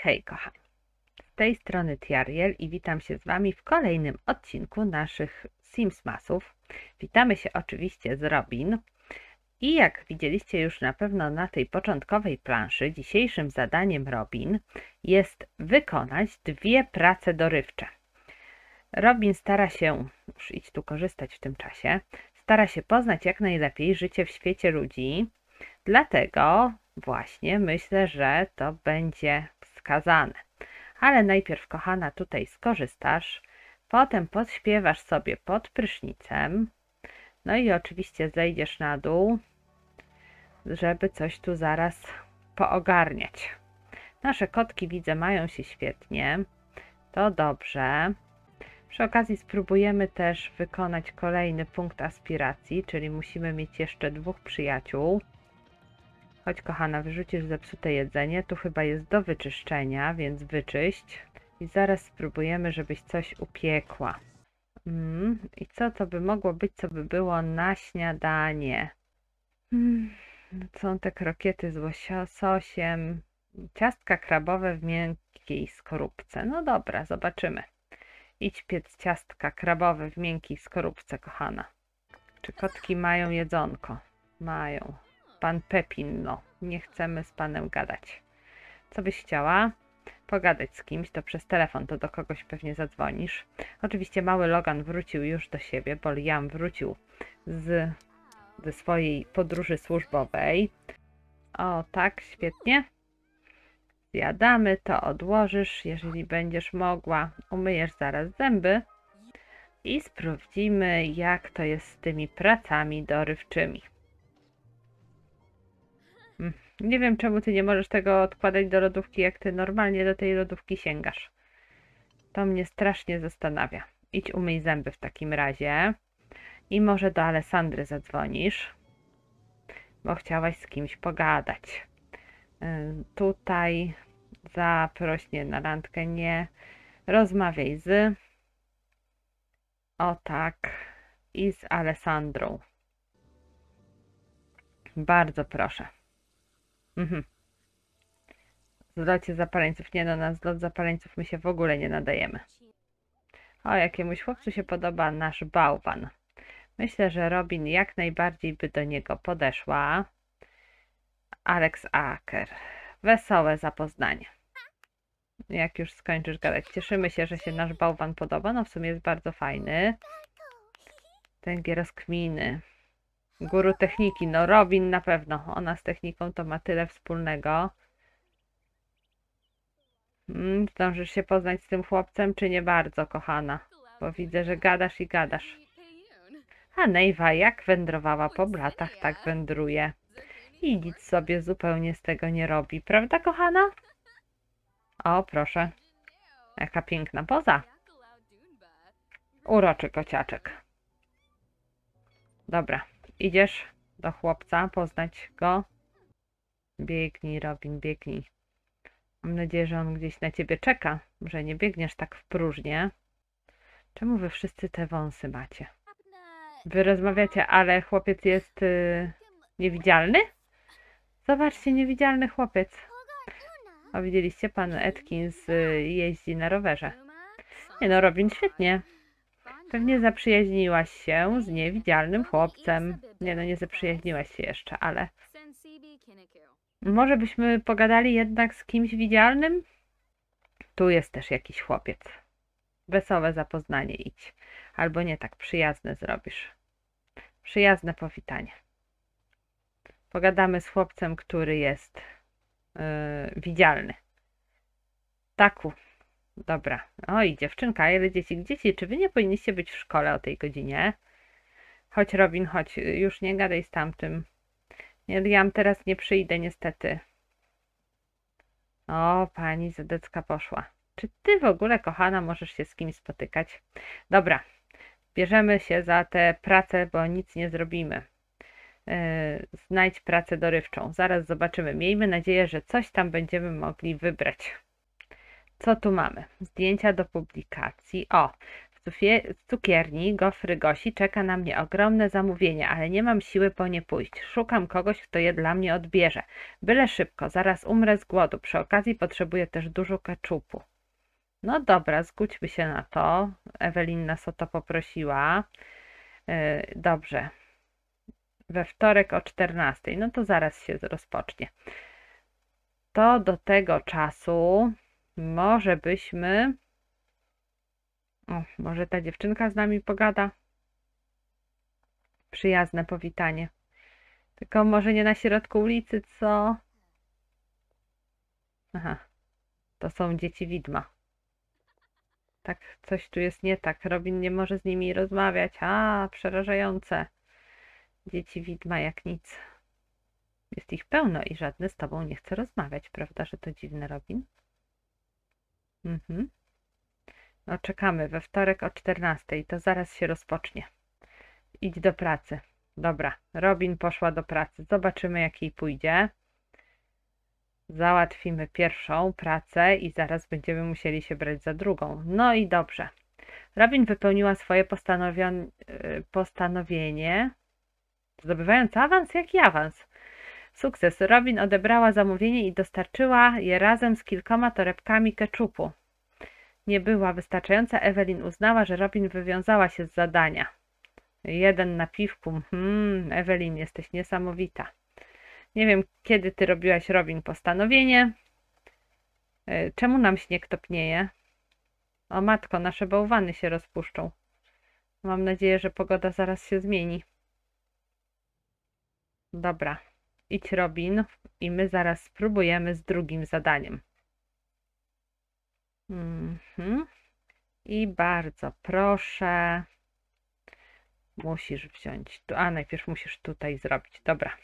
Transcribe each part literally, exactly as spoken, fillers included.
Hej kochani, z tej strony Tiariel i witam się z Wami w kolejnym odcinku naszych Simsmasów. Witamy się oczywiście z Robin i jak widzieliście już na pewno na tej początkowej planszy, dzisiejszym zadaniem Robin jest wykonać dwie prace dorywcze. Robin stara się, już idź tu korzystać w tym czasie, stara się poznać jak najlepiej życie w świecie ludzi, dlatego właśnie myślę, że to będzie wskazane. Ale najpierw, kochana, tutaj skorzystasz, potem podśpiewasz sobie pod prysznicem, no i oczywiście zejdziesz na dół, żeby coś tu zaraz poogarniać. Nasze kotki, widzę, mają się świetnie, to dobrze. Przy okazji spróbujemy też wykonać kolejny punkt aspiracji, czyli musimy mieć jeszcze dwóch przyjaciół. Chodź kochana, wyrzucisz zepsute jedzenie, tu chyba jest do wyczyszczenia, więc wyczyść. I zaraz spróbujemy, żebyś coś upiekła. Mm, I co to by mogło być, co by było na śniadanie? Mm, są te krokiety z łososiem, ciastka krabowe w miękkiej skorupce. No dobra, zobaczymy. Idź piec ciastka krabowe w miękkiej skorupce, kochana. Czy kotki mają jedzonko? Mają. Pan Pepin, no, nie chcemy z panem gadać. Co byś chciała? Pogadać z kimś, to przez telefon, to do kogoś pewnie zadzwonisz. Oczywiście mały Logan wrócił już do siebie, bo Liam wrócił z, ze swojej podróży służbowej. O, tak, świetnie. Zjadamy, to odłożysz, jeżeli będziesz mogła. Umyjesz zaraz zęby i sprawdzimy, jak to jest z tymi pracami dorywczymi. Nie wiem, czemu ty nie możesz tego odkładać do lodówki, jak ty normalnie do tej lodówki sięgasz. To mnie strasznie zastanawia. Idź umyj zęby w takim razie. I może do Alessandry zadzwonisz, bo chciałaś z kimś pogadać. Yy, tutaj zaproś nie na randkę, nie. Rozmawiaj z... O tak. I z Alessandrą. Bardzo proszę. Mhm. Zlocie zapaleńców. Nie no, na zlot zapaleńców my się w ogóle nie nadajemy. O, jakiemuś chłopcu się podoba nasz bałwan. Myślę, że Robin jak najbardziej by do niego podeszła. Alex Acker. Wesołe zapoznanie. Jak już skończysz gadać. Cieszymy się, że się nasz bałwan podoba. No w sumie jest bardzo fajny. Tęgie rozkminy. Guru techniki. No Robin na pewno. Ona z techniką to ma tyle wspólnego. Hmm, zdążysz się poznać z tym chłopcem, czy nie bardzo, kochana? Bo widzę, że gadasz i gadasz. A Neiva jak wędrowała po blatach, tak wędruje. I nic sobie zupełnie z tego nie robi. Prawda, kochana? O, proszę. Jaka piękna poza. Uroczy kociaczek. Dobra. Idziesz do chłopca, poznać go. Biegnij, Robin, biegnij. Mam nadzieję, że on gdzieś na ciebie czeka, że nie biegniesz tak w próżnię. Czemu wy wszyscy te wąsy macie? Wy rozmawiacie, ale chłopiec jest yy, niewidzialny? Zobaczcie, niewidzialny chłopiec. O, widzieliście? Pan Atkins yy, jeździ na rowerze. Nie no, Robin, świetnie. Pewnie zaprzyjaźniłaś się z niewidzialnym chłopcem. Nie no, nie zaprzyjaźniłaś się jeszcze, ale... Może byśmy pogadali jednak z kimś widzialnym? Tu jest też jakiś chłopiec. Wesołe zapoznanie idź. Albo nie tak, przyjazne zrobisz. Przyjazne powitanie. Pogadamy z chłopcem, który jest yy, widzialny. Taku. Dobra. Oj, dziewczynka, ile dzieci. Dzieci, czy wy nie powinniście być w szkole o tej godzinie? Chodź, Robin, chodź. Już nie gadaj z tamtym. Nie, Liam, teraz nie przyjdę, niestety. O, pani Zadecka poszła. Czy ty w ogóle, kochana, możesz się z kimś spotykać? Dobra. Bierzemy się za tę pracę, bo nic nie zrobimy. Yy, znajdź pracę dorywczą. Zaraz zobaczymy. Miejmy nadzieję, że coś tam będziemy mogli wybrać. Co tu mamy? Zdjęcia do publikacji. O, w cufie- z cukierni Gofry Gosi czeka na mnie ogromne zamówienie, ale nie mam siły po nie pójść. Szukam kogoś, kto je dla mnie odbierze. Byle szybko, zaraz umrę z głodu. Przy okazji potrzebuję też dużo keczupu. No dobra, zgódźmy się na to. Ewelin nas o to poprosiła. Yy, dobrze. We wtorek o czternastej. No to zaraz się rozpocznie. To do tego czasu może byśmy... O, może ta dziewczynka z nami pogada? Przyjazne powitanie. Tylko może nie na środku ulicy, co? Aha, to są dzieci widma. Tak, coś tu jest nie tak. Robin nie może z nimi rozmawiać. A, przerażające. Dzieci widma jak nic. Jest ich pełno i żadne z tobą nie chce rozmawiać, prawda, że to dziwne, Robin? Mhm. No, czekamy we wtorek o czternastej. To zaraz się rozpocznie. Idź do pracy. Dobra, Robin poszła do pracy. Zobaczymy, jak jej pójdzie. Załatwimy pierwszą pracę i zaraz będziemy musieli się brać za drugą. No i dobrze. Robin wypełniła swoje postanowienie, zdobywając awans? Jaki awans? Sukces. Robin odebrała zamówienie i dostarczyła je razem z kilkoma torebkami keczupu. Nie była wystarczająca. Ewelin uznała, że Robin wywiązała się z zadania. Jeden na piwku. Hmm, Ewelin, jesteś niesamowita. Nie wiem, kiedy ty robiłaś, Robin, postanowienie. Czemu nam śnieg topnieje? O matko, nasze bałwany się rozpuszczą. Mam nadzieję, że pogoda zaraz się zmieni. Dobra, idź, Robin, i my zaraz spróbujemy z drugim zadaniem. Mhm. I bardzo proszę, musisz wziąć tu, a najpierw musisz tutaj zrobić. Dobra.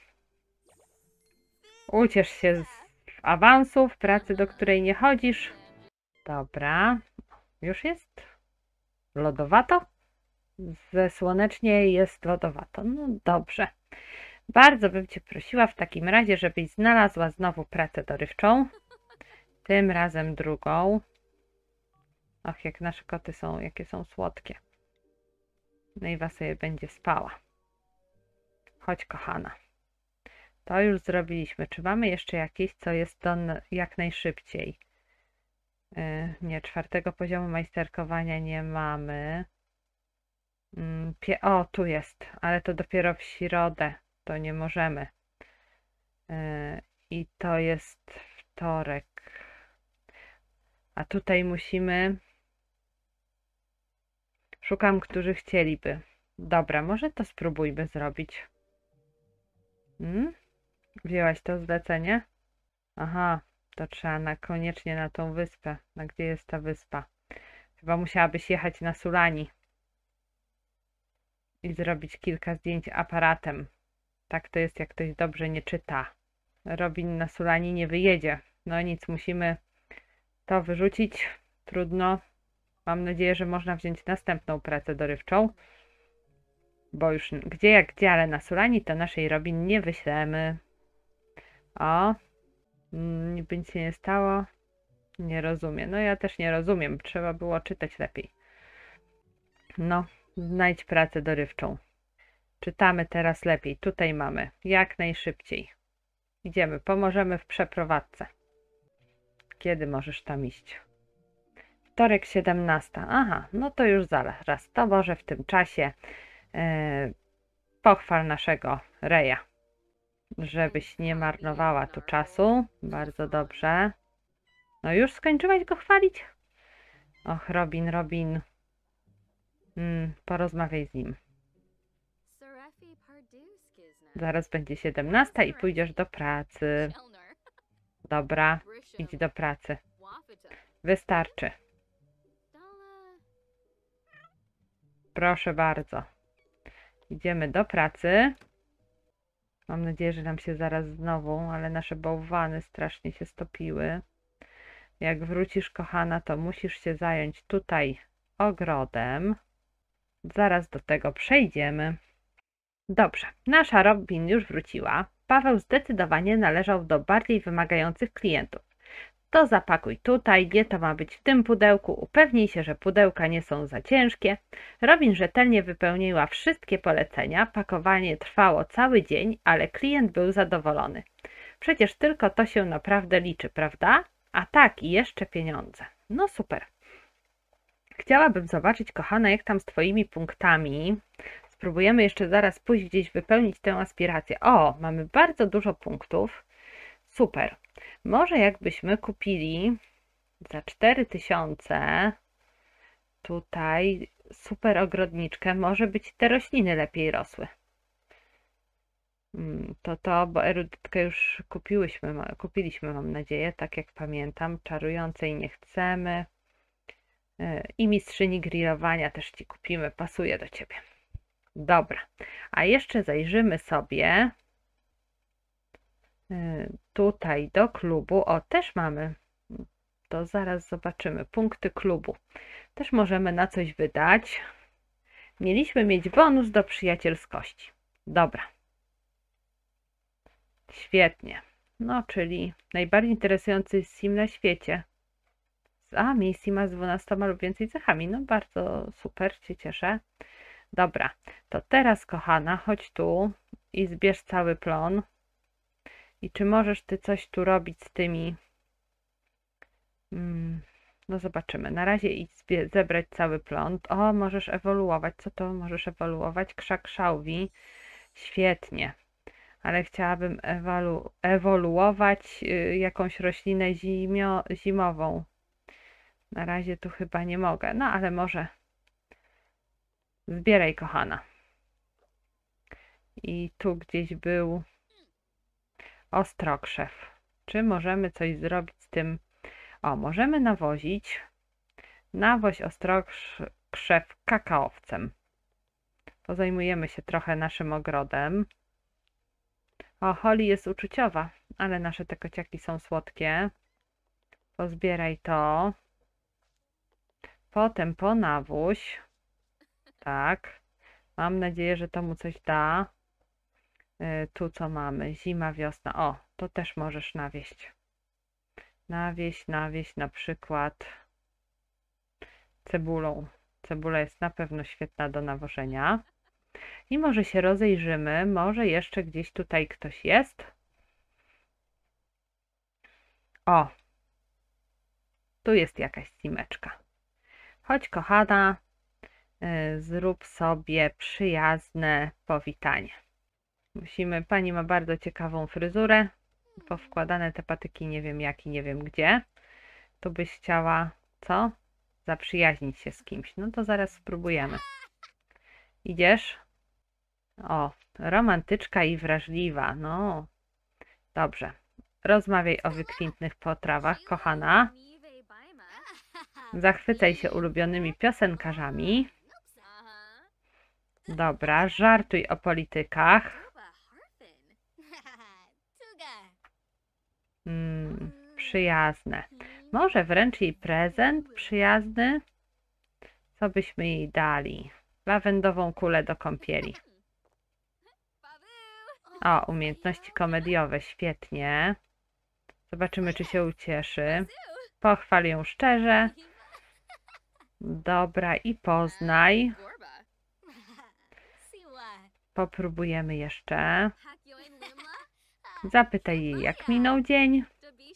Uciesz się z awansów, pracy, do której nie chodzisz. Dobra. Już jest lodowato? Ze słonecznie jest lodowato. No dobrze. Bardzo bym cię prosiła w takim razie, żebyś znalazła znowu pracę dorywczą. Tym razem drugą. Och, jak nasze koty są, jakie są słodkie. No i was sobie będzie spała. Chodź, kochana. To już zrobiliśmy. Czy mamy jeszcze jakieś, co jest to jak najszybciej? Yy, nie, czwartego poziomu majsterkowania nie mamy. Yy, pie o, tu jest, ale to dopiero w środę. To nie możemy. Yy, I to jest wtorek. A tutaj musimy... Szukam, którzy chcieliby. Dobra, może to spróbujmy zrobić. Hmm? Wzięłaś to zlecenie? Aha, to trzeba na, koniecznie na tą wyspę. Na gdzie jest ta wyspa? Chyba musiałabyś jechać na Sulani i zrobić kilka zdjęć aparatem. Tak to jest, jak ktoś dobrze nie czyta. Robin na Sulani nie wyjedzie. No nic, musimy to wyrzucić. Trudno. Mam nadzieję, że można wziąć następną pracę dorywczą. Bo już gdzie jak gdzie, ale na Sulani to naszej Robin nie wyślemy. O, niby nic się nie stało. Nie rozumiem. No ja też nie rozumiem. Trzeba było czytać lepiej. No, znajdź pracę dorywczą. Czytamy teraz lepiej. Tutaj mamy. Jak najszybciej. Idziemy. Pomożemy w przeprowadzce. Kiedy możesz tam iść? Wtorek siedemnasta. Aha, no to już zaraz. To może w tym czasie yy, pochwal naszego Reja. Żebyś nie marnowała tu czasu. Bardzo dobrze. No już skończyłaś go chwalić? Och, Robin, Robin. Mm, porozmawiaj z nim. Zaraz będzie siedemnasta i pójdziesz do pracy. Dobra, idź do pracy. Wystarczy. Proszę bardzo. Idziemy do pracy. Mam nadzieję, że nam się zaraz znowu, ale nasze bałwany strasznie się stopiły. Jak wrócisz, kochana, to musisz się zająć tutaj ogrodem. Zaraz do tego przejdziemy. Dobrze, nasza Robin już wróciła. Paweł zdecydowanie należał do bardziej wymagających klientów. to zapakuj tutaj, nie to ma być w tym pudełku, upewnij się, że pudełka nie są za ciężkie. Robin rzetelnie wypełniła wszystkie polecenia, pakowanie trwało cały dzień, ale klient był zadowolony. Przecież tylko to się naprawdę liczy, prawda? A tak, i jeszcze pieniądze. No super. Chciałabym zobaczyć, kochana, jak tam z Twoimi punktami. Spróbujemy jeszcze zaraz pójść gdzieś wypełnić tę aspirację. O, mamy bardzo dużo punktów. Super. Może jakbyśmy kupili za cztery tysiące tutaj super ogrodniczkę, może być te rośliny lepiej rosły. To to, bo erudytkę już kupiłyśmy, kupiliśmy, mam nadzieję, tak jak pamiętam. Czarującej nie chcemy. I mistrzyni grillowania też Ci kupimy, pasuje do Ciebie. Dobra, a jeszcze zajrzymy sobie tutaj do klubu. O, też mamy, to zaraz zobaczymy, punkty klubu. Też możemy na coś wydać. Mieliśmy mieć bonus do przyjacielskości. Dobra. Świetnie. No, czyli najbardziej interesujący sim na świecie. A, miej sima z dwunastoma lub więcej cechami. No, bardzo super, się cieszę. Dobra, to teraz, kochana, chodź tu i zbierz cały plon. I czy możesz Ty coś tu robić z tymi... Hmm, no zobaczymy. Na razie idź zebrać cały plon. O, możesz ewoluować. Co to możesz ewoluować? Krzak szałwi. Świetnie. Ale chciałabym ewolu ewoluować y, jakąś roślinę zimio zimową. Na razie tu chyba nie mogę. No, ale może... Zbieraj, kochana. I tu gdzieś był ostrokrzew. Czy możemy coś zrobić z tym? O, możemy nawozić. Nawoź ostrokrzew kakaowcem. Pozajmujemy się trochę naszym ogrodem. O, Holly jest uczuciowa, ale nasze te kociaki są słodkie. Pozbieraj to. Potem ponawóź. Tak. Mam nadzieję, że to mu coś da. Tu co mamy? Zima, wiosna. O, to też możesz nawieść. Nawieść, nawieść na przykład cebulą. Cebula jest na pewno świetna do nawożenia. I może się rozejrzymy. Może jeszcze gdzieś tutaj ktoś jest. O! Tu jest jakaś simeczka. Chodź, kochana. Zrób sobie przyjazne powitanie. Musimy, pani ma bardzo ciekawą fryzurę, powkładane te patyki nie wiem jak i nie wiem gdzie. Tu byś chciała, co? Zaprzyjaźnić się z kimś. No to zaraz spróbujemy. Idziesz? O, romantyczka i wrażliwa. No, dobrze. Rozmawiaj o wykwintnych potrawach, kochana. Zachwycaj się ulubionymi piosenkarzami. Dobra, żartuj o politykach. Hmm, przyjazne. Może wręcz jej prezent przyjazny? Co byśmy jej dali? Lawendową kulę do kąpieli. O, umiejętności komediowe, świetnie. Zobaczymy, czy się ucieszy. Pochwal ją szczerze. Dobra, i poznaj. Popróbujemy jeszcze. Zapytaj jej, jak minął dzień.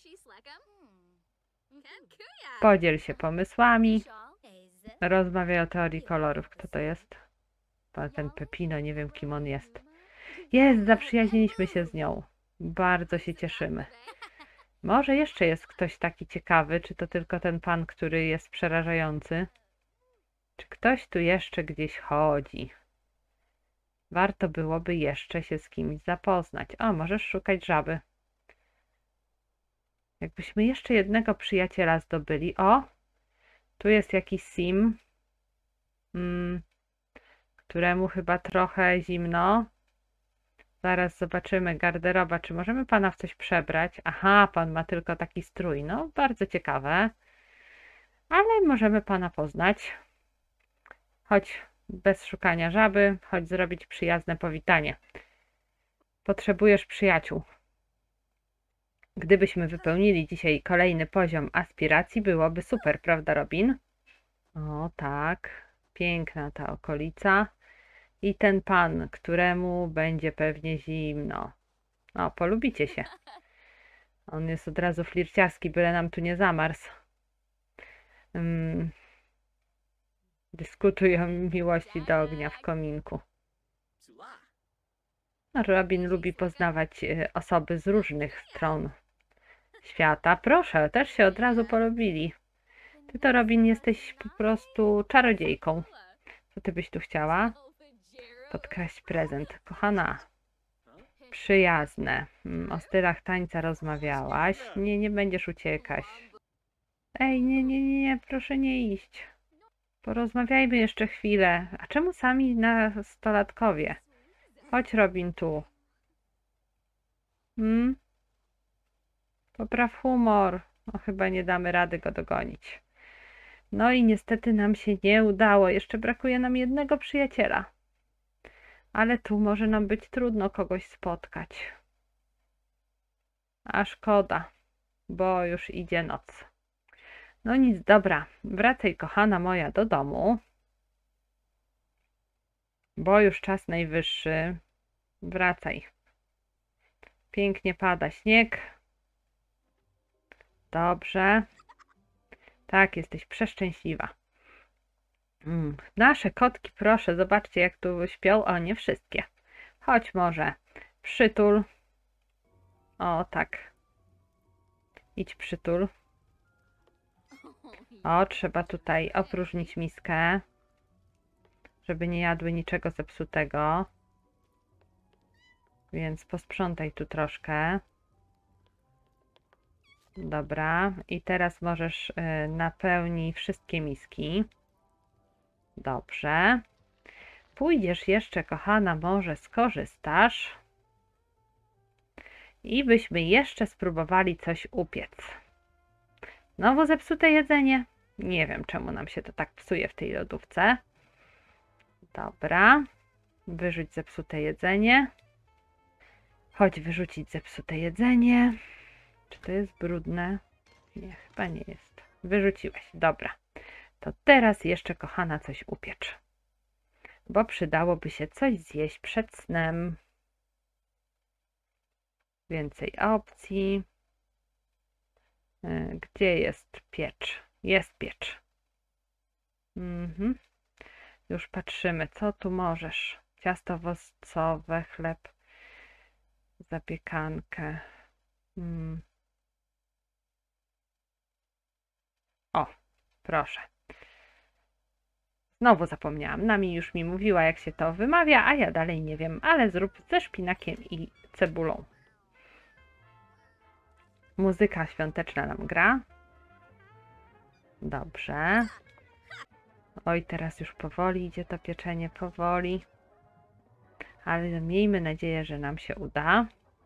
Podziel się pomysłami. Rozmawiaj o teorii kolorów. Kto to jest? Ten Pepino, nie wiem kim on jest. Jest, zaprzyjaźniliśmy się z nią. Bardzo się cieszymy. Może jeszcze jest ktoś taki ciekawy, czy to tylko ten pan, który jest przerażający? Czy ktoś tu jeszcze gdzieś chodzi? Warto byłoby jeszcze się z kimś zapoznać. O, możesz szukać żaby. Jakbyśmy jeszcze jednego przyjaciela zdobyli. O, tu jest jakiś sim, hmm, któremu chyba trochę zimno. Zaraz zobaczymy. Garderoba. Czy możemy pana w coś przebrać? Aha, pan ma tylko taki strój. No, bardzo ciekawe. Ale możemy pana poznać. Chodź, bez szukania żaby. Chodź zrobić przyjazne powitanie. Potrzebujesz przyjaciół. Gdybyśmy wypełnili dzisiaj kolejny poziom aspiracji, byłoby super, prawda, Robin? O, tak. Piękna ta okolica. I ten pan, któremu będzie pewnie zimno. O, polubicie się. On jest od razu flirciarski, byle nam tu nie zamarzł. Hmm. Dyskutują o miłości do ognia w kominku. Robin lubi poznawać osoby z różnych stron świata. Proszę, też się od razu polubili. Ty to, Robin, jesteś po prostu czarodziejką. Co ty byś tu chciała? Podkraść prezent. Kochana, przyjazne. O stylach tańca rozmawiałaś. Nie, nie będziesz uciekać. Ej, nie, nie, nie, nie, proszę nie iść. Porozmawiajmy jeszcze chwilę. A czemu sami nastolatkowie? Chodź, Robin, tu. Hmm? Popraw humor. No chyba nie damy rady go dogonić. No i niestety nam się nie udało. Jeszcze brakuje nam jednego przyjaciela. Ale tu może nam być trudno kogoś spotkać. A szkoda, bo już idzie noc. No nic, dobra. Wracaj, kochana moja, do domu. Bo już czas najwyższy. Wracaj. Pięknie pada śnieg. Dobrze. Tak, jesteś przeszczęśliwa. Mm. Nasze kotki, proszę, zobaczcie jak tu śpią. O, nie wszystkie. Chodź może. Przytul. O, tak. Idź przytul. O, trzeba tutaj opróżnić miskę, żeby nie jadły niczego zepsutego. Więc posprzątaj tu troszkę. Dobra. I teraz możesz y, napełnić wszystkie miski. Dobrze. Pójdziesz jeszcze, kochana, może skorzystasz. I byśmy jeszcze spróbowali coś upiec. Znowu zepsute jedzenie. Nie wiem, czemu nam się to tak psuje w tej lodówce. Dobra. Wyrzuć zepsute jedzenie. Chodź wyrzucić zepsute jedzenie. Czy to jest brudne? Nie, chyba nie jest. Wyrzuciłeś. Dobra. To teraz jeszcze, kochana, coś upiecz. Bo przydałoby się coś zjeść przed snem. Więcej opcji. Gdzie jest piecz? Jest piecz. Mhm. Już patrzymy, co tu możesz. Ciasto owocowe, chleb, zapiekankę. Hmm. O, proszę. Znowu zapomniałam. Nami już mi mówiła, jak się to wymawia, a ja dalej nie wiem, ale zrób ze szpinakiem i cebulą. Muzyka świąteczna nam gra. Dobrze. Oj, teraz już powoli idzie to pieczenie, powoli. Ale miejmy nadzieję, że nam się uda.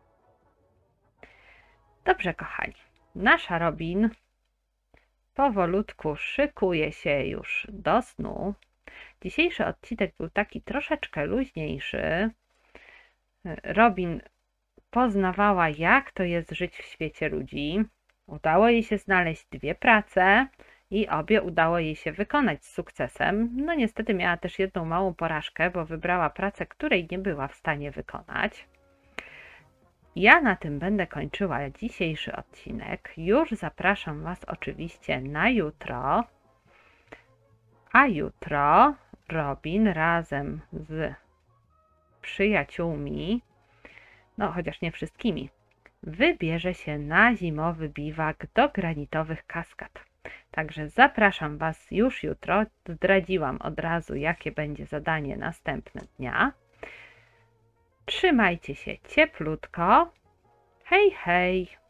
Dobrze, kochani. Nasza Robin powolutku szykuje się już do snu. Dzisiejszy odcinek był taki troszeczkę luźniejszy. Robin poznawała, jak to jest żyć w świecie ludzi. Udało jej się znaleźć dwie prace i obie udało jej się wykonać z sukcesem. No niestety miała też jedną małą porażkę, bo wybrała pracę, której nie była w stanie wykonać. Ja na tym będę kończyła dzisiejszy odcinek. Już zapraszam Was oczywiście na jutro. A jutro Robin razem z przyjaciółmi, no chociaż nie wszystkimi, wybierze się na zimowy biwak do granitowych kaskad. Także zapraszam Was już jutro. Zdradziłam od razu, jakie będzie zadanie następne dnia. Trzymajcie się cieplutko. Hej, hej!